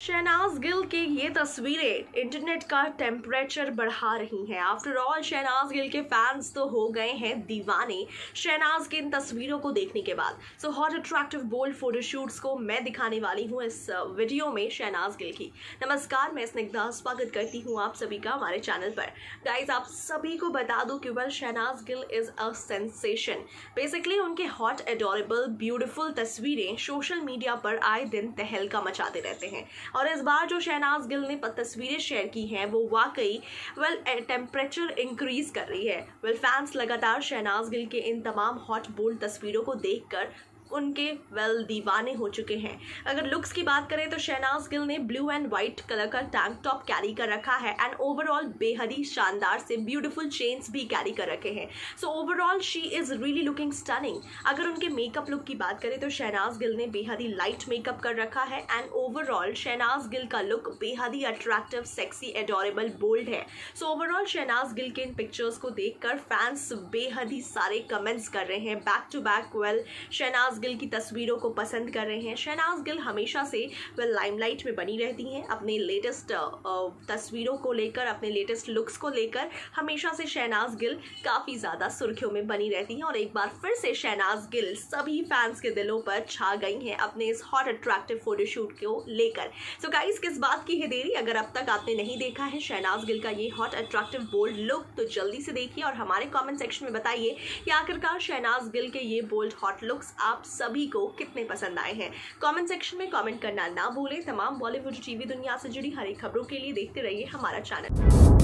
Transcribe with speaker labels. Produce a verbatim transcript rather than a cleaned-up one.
Speaker 1: शहनाज गिल की ये तस्वीरें इंटरनेट का टेम्परेचर बढ़ा रही हैं। आफ्टर ऑल शहनाज गिल के फैंस तो हो गए हैं दीवाने शहनाज की इन तस्वीरों को देखने के बाद। So hot attractive bold photoshoots को मैं दिखाने वाली हूँ इस वीडियो में शहनाज गिल की। नमस्कार, मैं स्निग्धा स्वागत करती हूँ आप सभी का हमारे चैनल पर। गाइज, आप सभी को बता दूं कि well Shehnaaz Gill is a sensation. Basically उनके हॉट एडोरेबल ब्यूटीफुल तस्वीरें सोशल मीडिया पर आए दिन तहलका मचाते रहते हैं और इस बार जो शहनाज गिल ने तस्वीरें शेयर की हैं वो वाकई वेल टेम्परेचर इंक्रीज कर रही है। वेल फैंस लगातार शहनाज गिल के इन तमाम हॉट बोल्ड तस्वीरों को देखकर उनके वेल दीवाने हो चुके हैं। अगर लुक्स की बात करें तो शहनाज गिल ने ब्लू एंड व्हाइट कलर का टैंक टॉप कैरी कर रखा है एंड ओवरऑल बेहद ही शानदार से ब्यूटीफुल चेन्स भी कैरी कर रखे हैं। So overall she is really looking stunning. अगर उनके मेकअप लुक की बात करें तो शहनाज गिल ने बेहद ही लाइट मेकअप कर रखा है एंड ओवरऑल शहनाज गिल का लुक बेहद ही अट्रैक्टिव, सेक्सी, एडोरेबल, बोल्ड है। सो ओवरऑल शहनाज गिल के इन पिक्चर्स को देखकर फैंस बेहद ही सारे कमेंट्स कर रहे हैं back to back. Well Shehnaaz Gill की तस्वीरों को पसंद कर रहे हैं। शहनाज गिल हमेशा से वेल लाइमलाइट में बनी रहती हैं अपने लेटेस्ट तस्वीरों को लेकर, अपने लेटेस्ट लुक्स को लेकर हमेशा से शहनाज गिल काफ़ी ज़्यादा सुर्खियों में बनी रहती हैं और एक बार फिर से शहनाज गिल सभी फैंस के दिलों पर छा गई हैं अपने इस हॉट अट्रैक्टिव फोटोशूट को लेकर। सो गाइस, किस बात की है देरी? अगर अब तक आपने नहीं देखा है शहनाज गिल का ये हॉट अट्रैक्टिव बोल्ड लुक तो जल्दी से देखिए और हमारे कॉमेंट सेक्शन में बताइए कि आखिरकार शहनाज गिल के ये बोल्ड हॉट लुक्स आप सभी को कितने पसंद आए हैं। कमेंट सेक्शन में कमेंट करना ना भूलें। तमाम बॉलीवुड टीवी दुनिया से जुड़ी हर एक खबरों के लिए देखते रहिए हमारा चैनल।